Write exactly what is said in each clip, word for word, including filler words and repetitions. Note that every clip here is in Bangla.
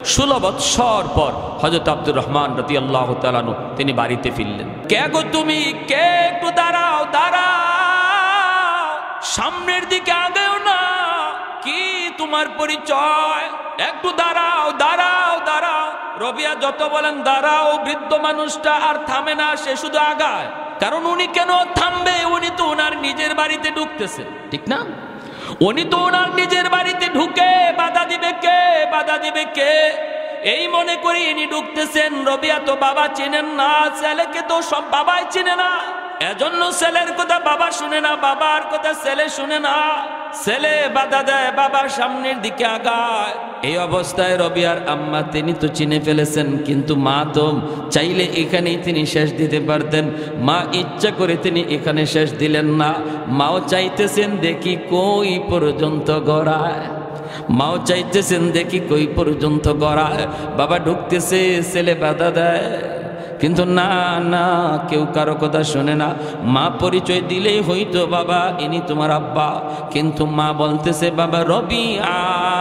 ষোলো বৎসর পর হযরত আব্দুর রহমান রাদিয়াল্লাহু তাআলা আনহু তিনি বাড়িতে ফিরলেন। কে গো তুমি, কে? একটু দাঁড়াও, দাঁড়াও, সামনের দিকে আগেও না। কি তোমার পরিচয়? একটু দাঁড়াও, দাঁড়াও, দাঁড়াও। রবিয়া যত বলেন দাঁড়াও, বৃদ্ধ মানুষটা আর থামে না, সে শুধু আগায়। কারণ উনি কেন থামবে? উনি তো ওনার নিজের বাড়িতে ঢুকতেছে, ঠিক না? উনি তো ওনার নিজের বাড়িতে ঢুকে বাধা দিবে কে? বাধা দিবে কে? এই মনে করি ইনি ঢুকতেছেন। রবিয়া তো বাবা চেনেন না, ছেলেকে তো সব বাবাই চেনে না, এজন্য ছেলের কথা বাবা শুনে না, বাবার কথা ছেলে শুনে না। ছেলে বাধা দেয়, বাবার সামনের দিকে আগায়। এই অবস্থায় রবিয়ার আম্মা তিনি তো চিনে ফেলেছেন, কিন্তু মা তো চাইলে এখানেই তিনি শেষ দিতে পারতেন। মা ইচ্ছা করে তিনি এখানে শেষ দিলেন না। মাও চাইতেছেন দেখি কই পর্যন্ত গড়ায়, মাও চাইতেছেন দেখি কই পর্যন্ত গড়ায়। বাবা ঢুকতেছে, ছেলে বাধা দেয়, কিন্তু না না, কেউ কারো কথা শোনে না। মা পরিচয় দিলেই হইতো বাবা ইনি তোমার আব্বা, কিন্তু মা বলতেছে বাবা রবিয়া।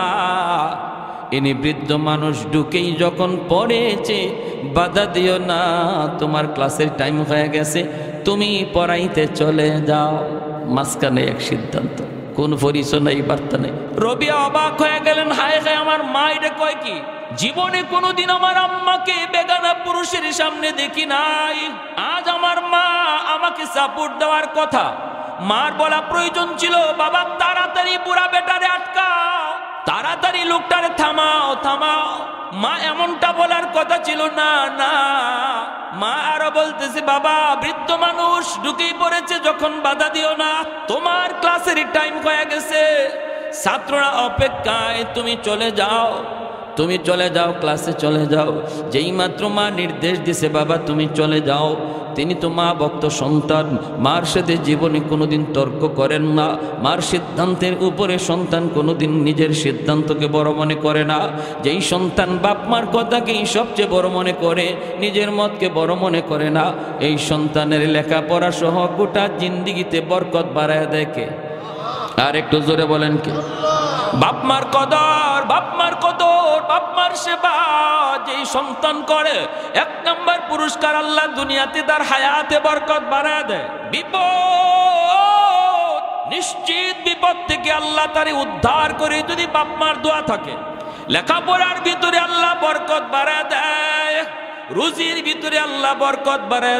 ইনি বৃদ্ধ মানুষ, ঢুকেই যখন পড়েছে বাধা দিও না, তোমার ক্লাসের টাইম হয়ে গেছে, তুমি পড়াইতে চলে যাও। মাঝখানে এক সিদ্ধান্ত, কোন পরিচয় নাই, বার্তা নেই। রবিয়া অবাক হয়ে গেলেন, হায় হায়, আমার মা এটা কয় কি? জীবনে কোনোদিন আমার আম্মাকে বেগানা পুরুষের সামনে দেখি নাই। আজ আমার মা আমাকে সাপোর্ট দেওয়ার কথা, মার বলা প্রয়োজন ছিল বাবা তাড়াতাড়ি বুড়া বেটারে আটকাও, তাড়াতাড়ি লোকটারে থামাও, থামাও। মা এমনটা বলার কথা ছিল না, না। মা আরো বলতেছে বাবা বৃদ্ধ মানুষ ঢুকেই পড়েছে, যখন বাধা দিও না, তোমার ক্লাসের টাইম হয়ে গেছে, ছাত্ররা অপেক্ষায়, তুমি চলে যাও, তুমি চলে যাও, ক্লাসে চলে যাও। যেই মাত্র মা নির্দেশ দিছে বাবা তুমি চলে যাও, তিনি তো মা ভক্ত সন্তান, মার সাথে জীবনে কোনোদিন তর্ক করেন না। মার সিদ্ধান্তের উপরে সন্তান কোনোদিন নিজের সিদ্ধান্তকে বড় মনে করে না। যেই সন্তান বাপ মার কথাকেই সবচেয়ে বড় মনে করে, নিজের মতকে বড় মনে করে না, এই সন্তানের লেখাপড়া সহ গোটা জিন্দিগিতে বরকত বাড়ায় দেখে। আর একটু জোরে বলেন কে? বাপ মার কদর, বাপ মার কদর, বাপ মার সেবা যেই সন্তান করে, এক নম্বর পুরস্কার আল্লাহ দুনিয়াতে তার হায়াতে বরকত বাড়ায় দেয়। বিপদ, নিশ্চিত বিপদ থেকে আল্লাহ তারে উদ্ধার করে যদি বাপ মার দোয়া থাকে। লেখাপড়ার ভিতরে আল্লাহ বরকত বাড়ায় দেয়, রুজির ভিতরে আল্লাহ বরকত বাড়ায়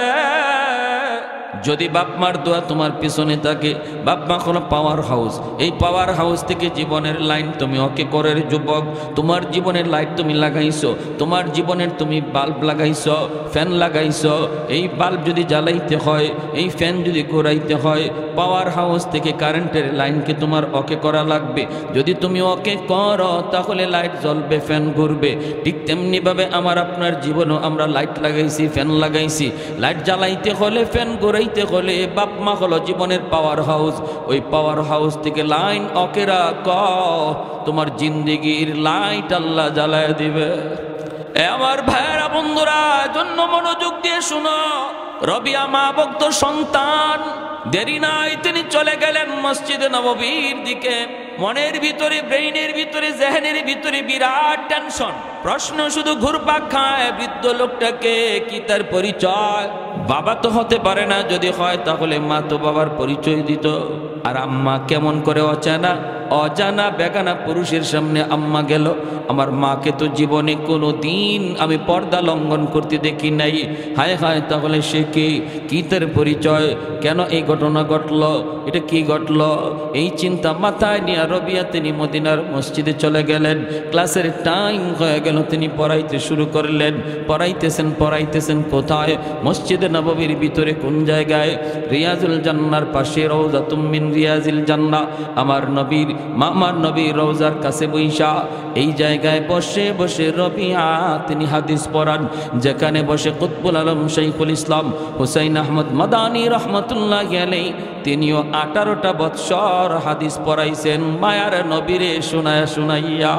দেয়। যদি বাপ মার দোয়া তোমার পিছনে থাকে, বাপ মা কোনো পাওয়ার হাউস, এই পাওয়ার হাউস থেকে জীবনের লাইন তুমি ওকে করের যুবক, তোমার জীবনের লাইট তুমি লাগাইছো, তোমার জীবনের তুমি বাল্ব লাগাইছো, ফ্যান লাগাইছো। এই বাল্ব যদি জ্বালাইতে হয়, এই ফ্যান যদি ঘোরাইতে হয়, পাওয়ার হাউস থেকে কারেন্টের লাইনকে তোমার ওকে করা লাগবে। যদি তুমি ওকে করো তাহলে লাইট জ্বলবে, ফ্যান ঘুরবে। ঠিক তেমনিভাবে আমার আপনার জীবনও আমরা লাইট লাগাইছি, ফ্যান লাগাইছি। লাইট জ্বালাইতে হলে, ফ্যান ঘুরাইতে হলে বাপ মা হলো জীবনের পাওয়ার হাউস। ওই পাওয়ার হাউস থেকে লাইন ওকে রাখ, তোমার জিন্দেগির লাইট আল্লাহ জ্বালায় দিবে। আমার ভাইয়েরা বন্ধুরা, জন্য মনোযোগ দিয়ে শুনো। রবিয়া মা ভক্ত সন্তান, দেরি নাই তিনি চলে গেলেন মসজিদে নববীর দিকে। মনের ভিতরে, ব্রেইনের ভিতরে, জেহেনের ভিতরে বিরাট টেনশন, প্রশ্ন শুধু ঘুরপাক খায়, বৃদ্ধ লোকটাকে কি তার পরিচয়? বাবা তো হতে পারে না, যদি হয় তাহলে মা তো বাবার পরিচয় দিত। আর আম্মা কেমন করে অজানা অজানা বেগানা পুরুষের সামনে আম্মা গেল? আমার মাকে তো জীবনে কোনো দিন আমি পর্দা লঙ্ঘন করতে দেখি নাই। হায় হায়, তাহলে সে কে? কি তার পরিচয়? কেন এই ঘটনা ঘটল? এটা কি ঘটল? এই চিন্তা মাথায় নিয়ে রবিয়া তিনি মদিনার মসজিদে চলে গেলেন। ক্লাসের টাইম হয়ে গেল, তিনি পড়াইতে শুরু করলেন। পড়াইতেছেন পড়াইতেছেন কোথায়? মসজিদে নববীর ভিতরে, কোন জায়গায়? রিয়াজুল জান্নার পাশে, রওজাতুম মিন রিয়াজিল জান্নাহ, আমার নবীর মামার নবীর রওজার কাছে বৈশা এই জায়গায় বসে বসে রবিয়া তিনি হাদিস পড়ান। যেখানে বসে কুতবুল আলম শাইখুল ইসলাম হুসাইন আহমদ মাদানী রহমতুল্লাহি আলাইহি তিনিও আঠারোটা বৎসর হাদিস পড়াইছেন মায়ার নবীরে শোনায়া শোনাইয়া।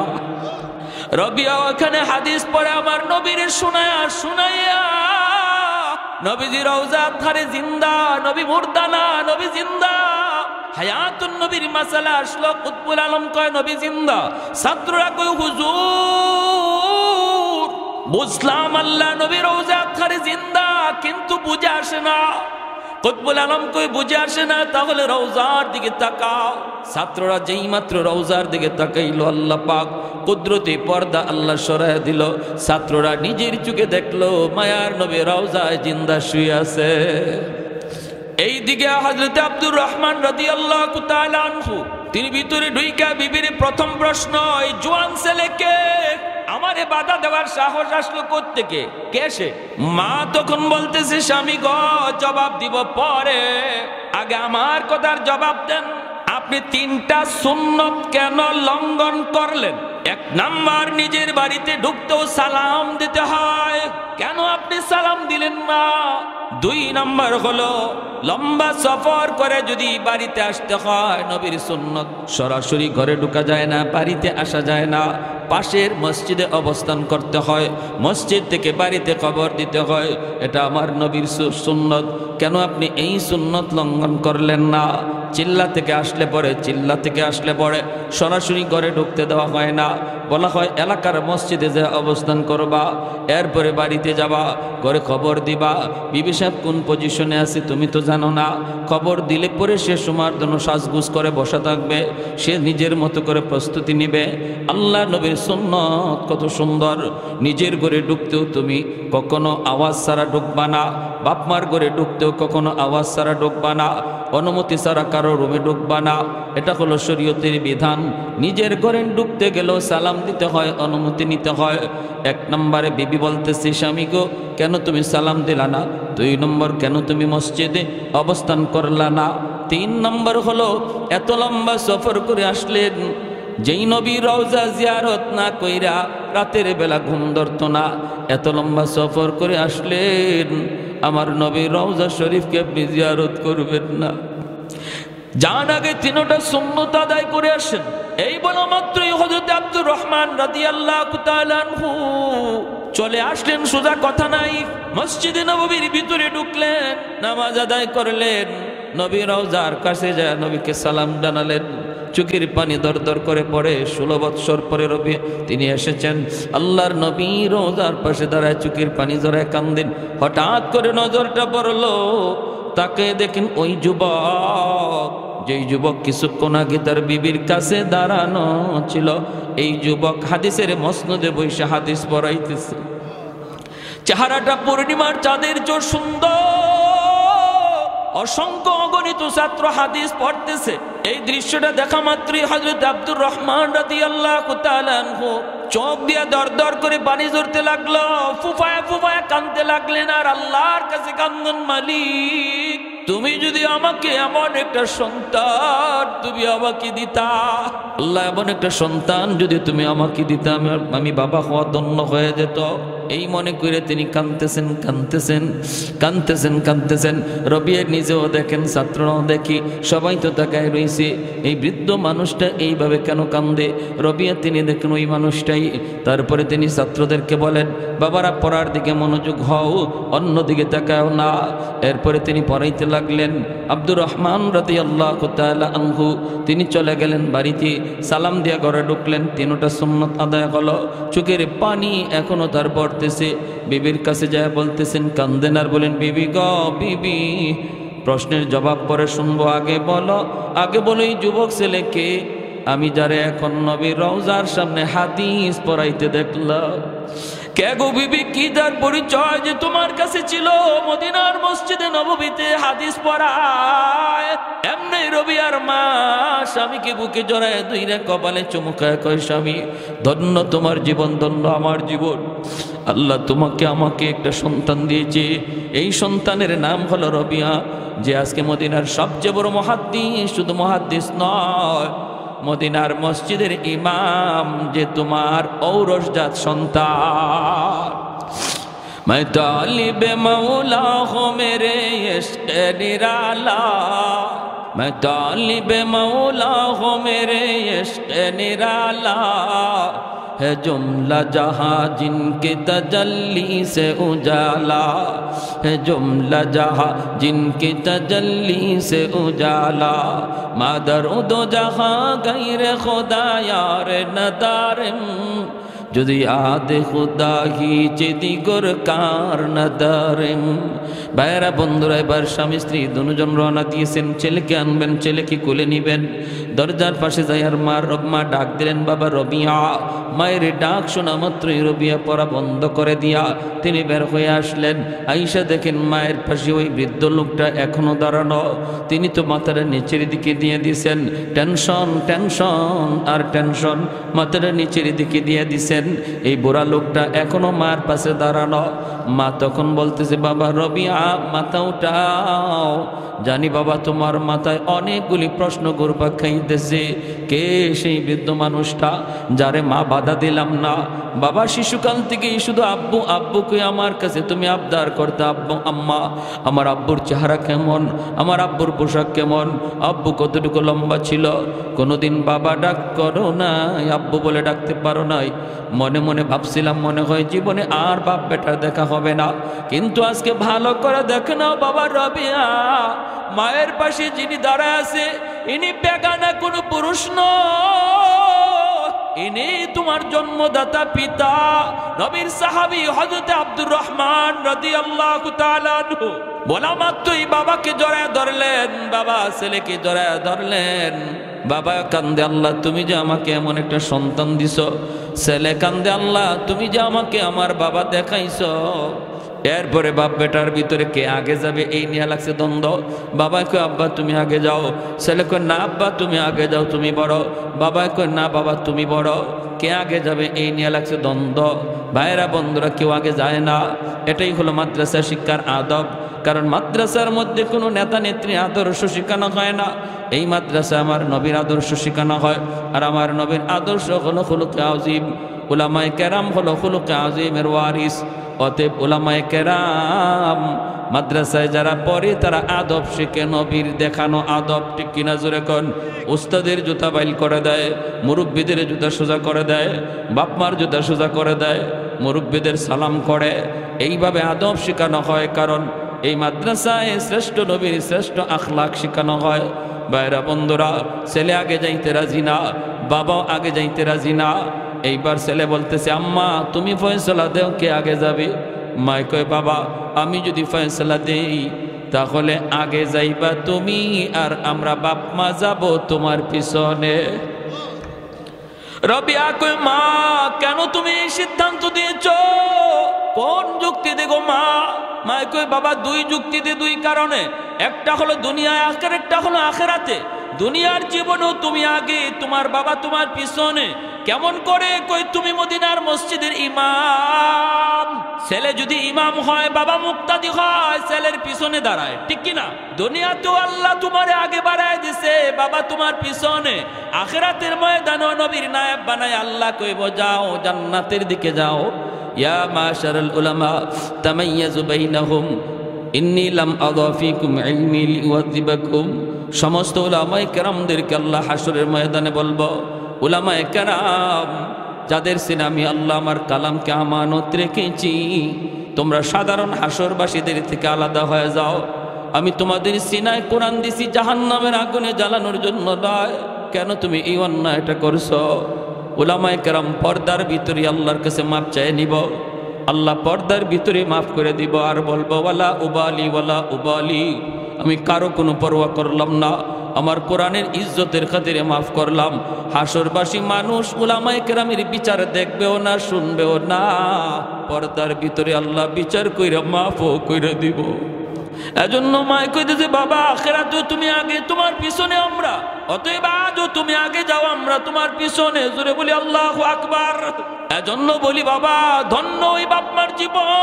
রবিয়া ওখানে হাদিস পড়ে আমার নবীরে শোনায়া শোনাইয়া। নবীজি রওজার ধারে জিন্দা, নবী মুর্দা না, নবী জিন্দা। হায়াতুন নবীর মাসালা আসলো, কুতবুল আলম কয় নবী জিন্দা। ছাত্ররা কয় হুজুর বুঝলাম আল্লাহ নবী রওজা আতহারে জিন্দা, কিন্তু বুঝে আসে না। কুতবুল আলম কই বুঝে আসে না, তাহলে রওজার দিকে তাকাও। ছাত্ররা যেই মাত্র রওজার দিকে তাকাইলো, আল্লাহ পাক কুদরতি পর্দা আল্লাহ সরায় দিল। ছাত্ররা নিজের চোখে দেখলো মায়ার নবী রওজায় জিন্দা শুয়ে আছে। এই দিকে হযরত আব্দুর রহমান রাদিয়াল্লাহু তাআলা আনহু তিনি ভিতরে ঢুইকা বিবির প্রথম প্রশ্ন, এই জোয়ান ছেলেকে আমারে বাধা দেওয়ার সাহস আসলো কোত্থেকে, কে সে? মা তখন বলতেছে, স্বামী গো জবাব দিব পরে, আগে আমার কথার জবাব দেন। আপনি তিনটা সুন্নত কেন লঙ্ঘন করলেন? এক নাম্বার, নিজের বাড়িতে ঢুকতেও সালাম দিতে হয়, কেন আপনি সালাম দিলেন না? দুই নাম্বার হলো লম্বা সফর করে যদি বাড়িতে আসতে হয়, নবীর সুন্নত সরাসরি ঘরে ঢোকা যায় না, বাড়িতে আসা যায় না, পাশের মসজিদে অবস্থান করতে হয়, মসজিদ থেকে বাড়িতে খবর দিতে হয়, এটা আমার নবীর সুন্নত, কেন আপনি এই সুন্নত লঙ্ঘন করলেন না? চিল্লা থেকে আসলে পরে চিল্লা থেকে আসলে পরে সরাসরি ঘরে ঢুকতে দেওয়া হয় না, বলা হয় এলাকার মসজিদে যে অবস্থান করবা, এরপরে বাড়িতে যাবা, ঘরে খবর দিবা, বিবি সাহেব কোন পজিশনে আছে তুমি তো জানো না, খবর দিলে পরে সে সময়ের জন্য সাজগুজ করে বসা থাকবে, সে নিজের মতো করে প্রস্তুতি নিবে। আল্লাহ নবীর সুন্নত কত সুন্দর। নিজের ঘরে ঢুকতেও তুমি কখনো আওয়াজ ছাড়া ঢুকবা না, বাপমার ঘরে ঢুকতেও কখনো আওয়াজ ছাড়া ঢুকবা না, অনুমতি ছাড়া কারো রুমে ঢুকবা না, এটা হলো শরীয়তের বিধান। নিজের ঘরে ঢুকতে গেলেও সালাম দিতে হয়, অনুমতি নিতে হয়। এক নম্বরে বিবি বলতেছি, স্বামী গো কেন তুমি সালাম দিলা না? দুই নম্বর, কেন তুমি মসজিদে অবস্থান করলা না? তিন নম্বর হলো এত লম্বা সফর করে আসলেন, যেই নবী রওজা জিয়ারত না কইরা রাতের বেলা ঘুম ধরতো না, এত লম্বা সফর করে আসলেন, আমার নবী রওজা শরীফকে আপনি জিয়ারত করবেন না? যান আগে তিনটা সুন্নত আদায় করে আসেন। এই বলা মাত্রই হযরত আব্দুর রহমান রাদিয়াল্লাহু তাআলা আনহু চলে আসলেন, সোজা কথা নাই, মসজিদে নববীর ভিতরে ঢুকলেন, নামাজ আদায় করলেন, নবী রওজার কাছে যায় নবীকে সালাম জানালেন, চোখের পানি দর দর করে পড়ে। ষোলো বৎসর পরে রবি তিনি এসেছেন, আল্লাহর নবী রওজার পাশে দাঁড়ায় চোখের পানি জড়ায় কান্দেন। হঠাৎ করে নজরটা পড়লো, তাকে দেখেন ওই যুবক, যেই যুবক কিছুক্ষণ আগে তার বিবির কাছে দাঁড়ানো ছিল, এই যুবক হাদিসের মসনদে বসে হাদিস পড়াইতেছে। চেহারাটা পূর্ণিমার চাঁদের চেয়ে সুন্দর, অসংখ্য অগণিত ছাত্র হাদিস পড়তেছে। এই দৃশ্যটা দেখা মাত্রই হযরত আব্দুর রহমান রাদিয়াল্লাহু তাআলা আনহু চোখ দিয়ে দর দর করে পানি ঝরতে লাগলো, ফুফায়া ফুফায়া কাঁদতে লাগলেন, আর আল্লাহর কাছে কান্দন, মালিক তুমি যদি আমাকে এমন একটা সন্তান তুমি আমাকে দিতা, আল্লাহ এমন একটা সন্তান যদি তুমি আমাকে দিতা, আমি বাবা হওয়া ধন্য হয়ে যেত। এই মনে করে তিনি কাঁদতেছেন কাঁদতেছেন কাঁদতেছেন কাঁদতেছেন রবিয়া নিজেও দেখেন, ছাত্ররাও দেখি, সবাই তো তাকায় রয়েছে, এই বৃদ্ধ মানুষটা এইভাবে কেন কান্দে? রবিয়া তিনি দেখেন ওই মানুষটাই। তারপরে তিনি ছাত্রদেরকে বলেন, বাবারা পড়ার দিকে মনোযোগ হও, অন্যদিকে তাকাও না। এরপরে তিনি পড়াইতে লাগলেন। আব্দুর রহমান রাদিয়াল্লাহু তাআলা আনহু তিনি চলে গেলেন বাড়িতে, সালাম দিয়া ঘরে ঢুকলেন, তিনটা সুন্নত আদায় হলো, চোখের পানি এখনো তার পড়তেছে। বিবির কাছে যায় বলতেছেন, কান্দেন আর বলেন, বিবি গো বিবি, প্রশ্নের জবাব পরে শুনবো, আগে বলো, আগে বলো এই যুবক ছেলেকে আমি যারে এখন নবীর রওজার সামনে হাদিস পড়াইতে দেখলাম, কে গো বিবি, কি তার পরিচয় যে তোমার কাছে ছিল মদিনার মসজিদে নববীতে হাদিস পড়ায়? এমনি রবিয়ার মা স্বামীকে বুকে জড়ায় দুইরে কপালে চুমুকায় কয়, স্বামী ধন্য তোমার জীবন, ধন্য আমার জীবন, আল্লাহ তোমাকে আমাকে একটা সন্তান দিয়েছে, এই সন্তানের নাম হলো রবিয়া, যে আজকে মদিনার সবচেয়ে বড় মুহাদ্দিস, শুধু মুহাদ্দিস নয়, মদিনার মসজিদের ইমাম, যে তোমার ঔরসজাত সন্তান। मैं तालिब मौला हो मेरे इश्क़ निराला, मैं तालिब मौला हो मेरे इश्क़ निराला, है जुमला जहाँ जिनके तजल्ली से उजाला, है जुमला जहाँ जिनके तजल्ली से उजाला, मादर दो जहाँ गैर खुदा यार नदारिम, যদি আদে খুদা হিচে দিগর কার নাদারেম। ভাইয়েরা বন্ধুরা, এবার স্বামী স্ত্রী দুজন রওনা দিয়েছেন। ছেলেকে আনবেন, ছেলেকে কোলে নিবেন। দরজার পাশে যাই আর মা রবমা ডাক দিলেন, বাবা রবিয়া। মায়ের ডাক শোনা মাত্রই রবিয়া পড়া বন্ধ করে দিয়া তিনি বের হয়ে আসলেন। আইসা দেখেন মায়ের পাশে ওই বৃদ্ধ লোকটা এখনো দাঁড়ানো। তিনি তো মাথাটা নিচের দিকে দিয়ে দিয়েছেন। টেনশন টেনশন আর টেনশন, মাথাটা নিচের দিকে দিয়ে দিছেন। এই বুড়া লোকটা এখনো মার পাশে দাঁড়ানো। মা তখন বলতেছে, বাবা রবিয়া মাথা উঠাও। জানি বাবা তোমার মাথায় অনেকগুলি প্রশ্ন ঘুরপাক খাইতেছে। কে সেই বৃদ্ধ মানুষটা যারে মা বাধা দিলাম না? বাবা শিশুকাল থেকেই শুধু আব্বু আব্বুকে আমার কাছে তুমি আবদার করতে, আব্বু আম্মা আমার আব্বুর চেহারা কেমন, আমার আব্বুর পোশাক কেমন, আব্বু কতটুকু লম্বা ছিল। কোনোদিন বাবা ডাক করো নাই, আব্বু বলে ডাকতে পারো নাই। মনে মনে ভাবছিলাম মনে হয় জীবনে আর বাপ বেটার দেখা হবে না, কিন্তু আজকে ভালো করে দেখে নাও বাবা রবিয়া, মায়ের পাশে যিনি দাঁড়ায় আছে ইনি বেগানা কোনো পুরুষ নয়, ইনি তোমার জন্মদাতা পিতা নবীর সাহাবী হযরত আব্দুর রহমান রাদিয়াল্লাহু তাআলা আনহু। বলা মাত্রই বাবাকে জড়ায় ধরলেন, বাবা ছেলেকে জড়ায় ধরলেন। বাবা কান্দে, আল্লাহ তুমি যে আমাকে এমন একটা সন্তান দিছো। ছেলে কান্দে, আল্লাহ তুমি যে আমাকে আমার বাবা দেখাইছো। এরপরে বাপ বেটার ভিতরে কে আগে যাবে এই নিয়ে লাগছে দ্বন্দ্ব। বাবা কয় আব্বা তুমি আগে যাও, ছেলে কয় না আব্বা তুমি আগে যাও, তুমি বড়। বাবা কয় না বাবা তুমি বড়। কে আগে যাবে এই নিয়ে লাগছে দ্বন্দ্ব। ভাইয়েরা বন্ধুরা, কেউ আগে যায় না। এটাই হলো মাদ্রাসা শিক্ষার আদব। কারণ মাদ্রাসার মধ্যে কোনো নেতা নেত্রী আদর্শ শেখানো হয় না। এই মাদ্রাসা আমার নবীর আদর্শ শেখানো হয়। আর আমার নবীর আদর্শ হলো খুলুকে আযীম। উলামায়ে কেরাম হলো খুলুকে আযীমের ওয়ারিস। অতএব উলামায়ে কেরাম মাদ্রাসায় যারা পড়ে তারা আদব শিখে, নবীর দেখানো আদব। ঠিক কিনা জোরে কোন? উস্তাদের জুতা বাইল করে দেয়, মুরব্বীদের জুতা সোজা করে দেয়, বাপমার জুতা সোজা করে দেয়, মুরব্বীদের সালাম করে। এইভাবে আদব শেখানো হয়, কারণ এই মাদ্রাসায় শ্রেষ্ঠ নবীর শ্রেষ্ঠ আখলাক শেখানো হয়। ভাইরা বন্ধুরা, ছেলে আগে যাইতে রাজি না, বাবাও আগে যাইতে রাজি না। এইবার ছেলে বলতেছে, আম্মা তুমি ফয়সালা দেও কে আগে যাবে। মায় কয়, বাবা আমি যদি ফয়সালা দেই তাহলে আগে যাইবা তুমি, আর আমরা বাপ মা যাব তোমার পিছনে। রবিয়া কয়, মা কেন তুমি এই সিদ্ধান্ত দিয়েছো? কোন যুক্তি দেখো মা? মায় কয়, বাবা দুই যুক্তিতে, দুই কারণে। একটা হলো দুনিয়ায়, আখের একটা হলো আখেরাতে। দুনিয়ার জীবনেও তুমি আগে, তোমার বাবা তোমার পিছনে। কেমন করে? কই তুমি মদিনার মসজিদের ইমাম, ছেলে যদি ইমাম হয় বাবা মুক্তাদি হয়, ছেলের পিছনে দাঁড়ায়। ঠিক কিনা? দুনিয়াতেও আল্লাহ তোমারে আগে বাড়ায় দিছে, বাবা তোমার পিছনে। আখিরাতের ময়দানে নবীর নায়েব বানায় আল্লাহ কইব যাও জান্নাতের দিকে যাও। ইয়া মাশারাল উলামা তামাইয়াজু বাইনাহুম ইন্নী লাম আযা ফীকুম ইলমি লিউযিবাকুম। সমস্ত উলামায়ে কেরামদেরকে আল্লাহ হাসরের ময়দানে বলবো, উলামায়ে কেরাম যাদের সিনে আমি আল্লাহ আমার কালামকে আমানত রেখেছি, তোমরা সাধারণ হাসরবাসীদের থেকে আলাদা হয়ে যাও। আমি তোমাদের সিনায় কোরআন দিছি জাহান্নামের আগুনে জ্বালানোর জন্য নয়। কেন তুমি এই অন্যায়টা করছো? উলামায়ে কেরাম পর্দার ভিতরে আল্লাহর কাছে মাপ চাই নিব। আল্লাহ পর্দার ভিতরে মাফ করে দিব, আর বলবো ওয়ালা উবালি ওয়ালা উবালি, আমি কারো কোনো পরোয়া করলাম না, আমার কোরআনের ইজ্জতের খাতিরে মাফ করলাম। হাসরবাসী মানুষ উলামায়ে কেরামের বিচার দেখবেও না, শুনবেও না। পর্দার ভিতরে আল্লাহ বিচার কইরা মাফও কইরা দিব। এজন্য মায় কইতেছে, বাবা আখিরাতেও তুমি আগে, তোমার পিছনে আমরা। অতএব আজও তুমি আগে যাও, আমরা তোমার পিছনে। জোরে বলি আল্লাহু আকবার। এজন্য বলি বাবা, ধন্য ওই বাপমার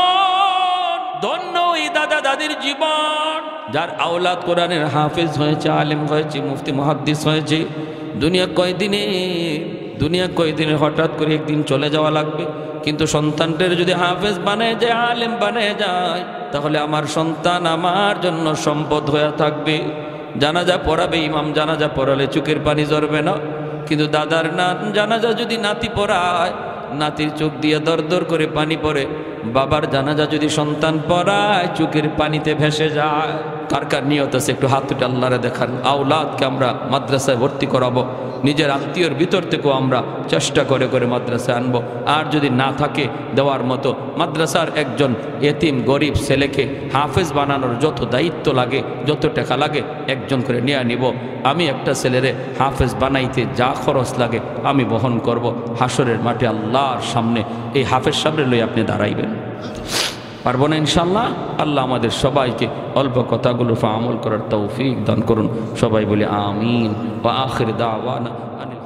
জীবন, ধন্য ওই দাদা দাদির জীবন, যার আওলাদ কোরআনের হাফেজ হয়েছে, আলেম হয়েছে, মুফতি মুহাদ্দিস হয়েছে। দুনিয়া কয়দিনে, দুনিয়া কয়দিনে হঠাৎ করে একদিন চলে যাওয়া লাগবে। কিন্তু সন্তানদের যদি হাফেজ বানায় যায়, আলেম বানায় যায়, তাহলে আমার সন্তান আমার জন্য সম্পদ হয়ে থাকবে। জানাজা পড়াবে ইমাম, জানাজা পড়ালে চোখের পানি ঝরবে না। কিন্তু দাদার না জানাজা যদি নাতি পড়ায়, নাতির চোখ দিয়ে দর দর করে পানি পড়ে। বাবার জানাজা যদি সন্তান পড়ায় চোখের পানিতে ভেসে যায়। কার কার নিয়ত আছে একটু হাত তুলে আল্লাহরে দেখান। আওলাদকে আমরা মাদ্রাসায় ভর্তি করাবো, নিজের আত্মীয়র ভিতর থেকেও আমরা চেষ্টা করে করে মাদ্রাসায় আনবো। আর যদি না থাকে দেওয়ার মতো, মাদ্রাসার একজন এতিম গরিব ছেলেকে হাফেজ বানানোর যত দায়িত্ব লাগে, যত টাকা লাগে, একজন করে নিয়ে নিব। আমি একটা ছেলেরে হাফেজ বানাইতে যা খরচ লাগে আমি বহন করব। হাসরের মাঠে আল্লাহর সামনে এই হাফেজ সামনে লই আপনি দাঁড়াইবেন, পারবো না ইনশাল্লাহ? আল্লাহ আমাদের সবাইকে অল্প কথাগুলো আমল করার তৌফিক দান করুন। সবাই বলি আমিন। ওয়া আখির দাওয়ানা।